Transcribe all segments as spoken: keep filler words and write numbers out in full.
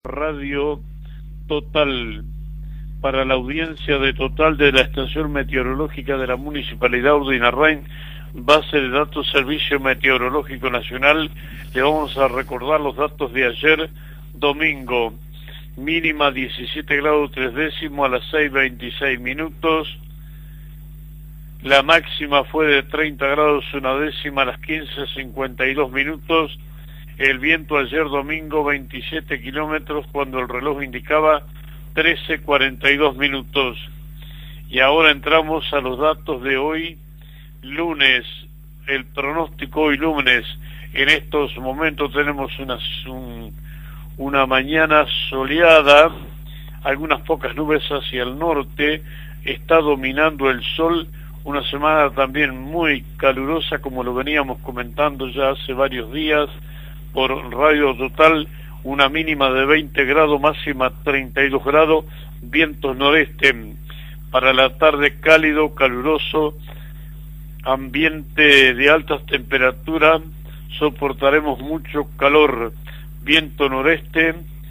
Radio Total, para la audiencia de Total de la Estación Meteorológica de la Municipalidad Urdinarrain, base de datos Servicio Meteorológico Nacional. Le vamos a recordar los datos de ayer, domingo. Mínima diecisiete grados tres décimos a las seis veintiséis minutos. La máxima fue de treinta grados una décima a las quince cincuenta y dos minutos. El viento ayer domingo veintisiete kilómetros cuando el reloj indicaba trece cuarenta y dos minutos. Y ahora entramos a los datos de hoy, lunes. El pronóstico hoy lunes. En estos momentos tenemos una, un, una mañana soleada, algunas pocas nubes hacia el norte, está dominando el sol. Una semana también muy calurosa, como lo veníamos comentando ya hace varios días por Radio Total. Una mínima de veinte grados, máxima treinta y dos grados, vientos noreste. Para la tarde cálido, caluroso, ambiente de altas temperaturas, soportaremos mucho calor, viento noreste.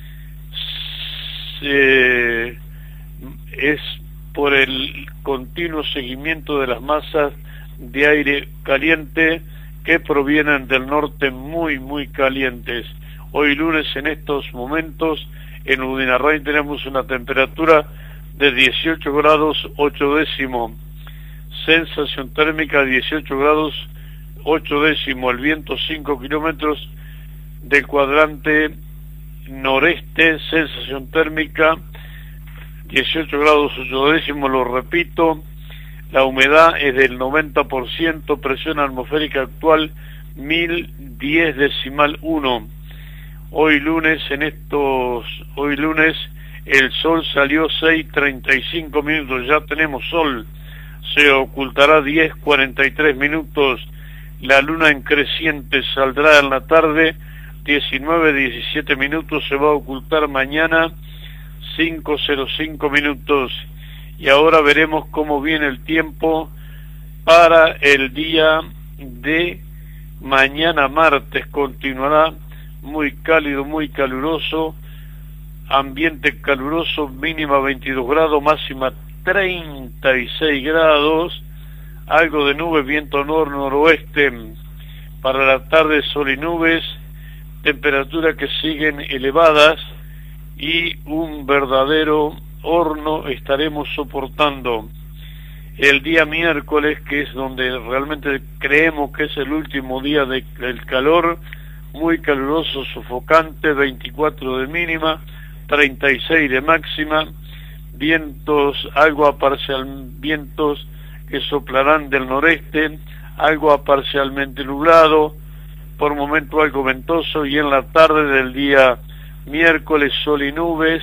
Eh, es por el continuo seguimiento de las masas de aire caliente que provienen del norte muy muy calientes. Hoy lunes en estos momentos en Urdinarrain tenemos una temperatura de dieciocho grados ocho décimos, sensación térmica dieciocho grados ocho décimos, el viento cinco kilómetros del cuadrante noreste, sensación térmica dieciocho grados ocho décimos, lo repito. La humedad es del noventa por ciento, presión atmosférica actual mil diez decimal uno. Hoy lunes en estos, hoy lunes el sol salió seis treinta y cinco minutos, ya tenemos sol, se ocultará diez cuarenta y tres minutos, la luna en creciente saldrá en la tarde diecinueve diecisiete minutos, se va a ocultar mañana cinco cero cinco minutos. Y ahora veremos cómo viene el tiempo para el día de mañana martes. Continuará muy cálido, muy caluroso, ambiente caluroso, mínima veintidós grados, máxima treinta y seis grados, algo de nube, viento nor-noroeste. Para la tarde sol y nubes, temperaturas que siguen elevadas y un verdadero horno estaremos soportando. El día miércoles, que es donde realmente creemos que es el último día de, del calor, muy caluroso, sofocante, veinticuatro de mínima, treinta y seis de máxima, vientos, algo a parcial, vientos que soplarán del noreste, algo a parcialmente nublado, por momento algo ventoso, y en la tarde del día miércoles sol y nubes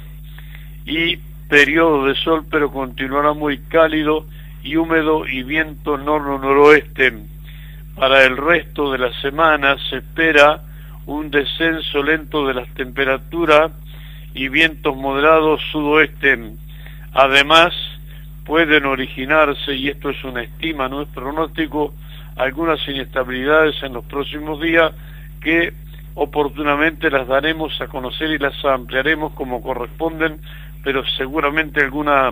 y periodo de sol, pero continuará muy cálido y húmedo y viento nor-noroeste. Para el resto de la semana se espera un descenso lento de las temperaturas y vientos moderados sudoeste. Además pueden originarse, y esto es una estima, no es pronóstico, algunas inestabilidades en los próximos días que oportunamente las daremos a conocer y las ampliaremos como corresponden, pero seguramente alguna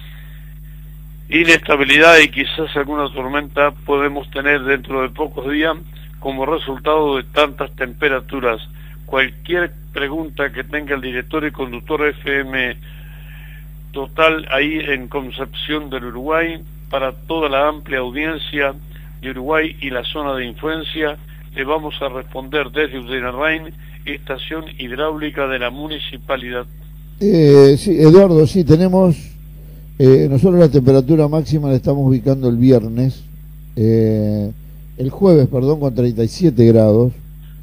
inestabilidad y quizás alguna tormenta podemos tener dentro de pocos días como resultado de tantas temperaturas. Cualquier pregunta que tenga el director y conductor F M Total ahí en Concepción del Uruguay, para toda la amplia audiencia de Uruguay y la zona de influencia, le vamos a responder desde Urdinarrain, estación hidráulica de la municipalidad. Eh, sí, Eduardo, sí, tenemos, eh, nosotros la temperatura máxima la estamos ubicando el viernes, eh, el jueves, perdón, con treinta y siete grados,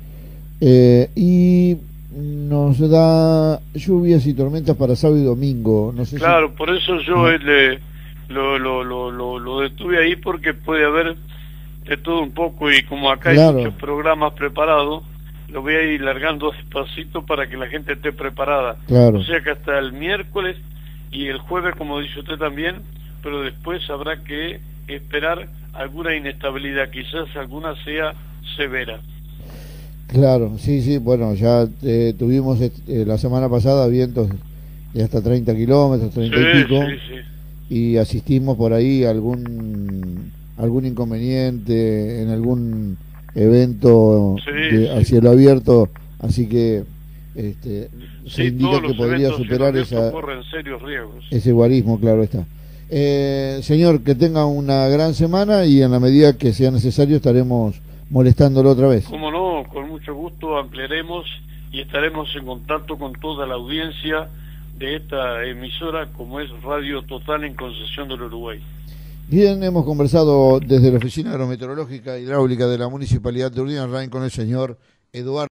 eh, y nos da lluvias y tormentas para sábado y domingo. No sé claro, si... por eso yo ah. le, lo, lo, lo, lo, lo detuve ahí, porque puede haber de todo un poco, y como acá claro. hay muchos programas preparados, lo voy a ir largando despacito para que la gente esté preparada. Claro. O sea que hasta el miércoles y el jueves, como dice usted también, pero después habrá que esperar alguna inestabilidad, quizás alguna sea severa. Claro, sí, sí, bueno, ya eh, tuvimos eh, la semana pasada vientos de hasta treinta kilómetros, treinta Sí, y pico, sí, sí. y asistimos por ahí a algún, algún inconveniente en algún evento Sí, de, a sí. cielo abierto, así que este, se Sí, indica todos que los podría eventos superar abiertos esa, corren serios riesgos. ese guarismo, claro está. Eh, señor, que tenga una gran semana y en la medida que sea necesario estaremos molestándolo otra vez. Como no, con mucho gusto ampliaremos y estaremos en contacto con toda la audiencia de esta emisora como es Radio Total en Concepción del Uruguay. Bien, hemos conversado desde la Oficina Agrometeorológica Hidráulica de la Municipalidad de Urdinarrain con el señor Eduardo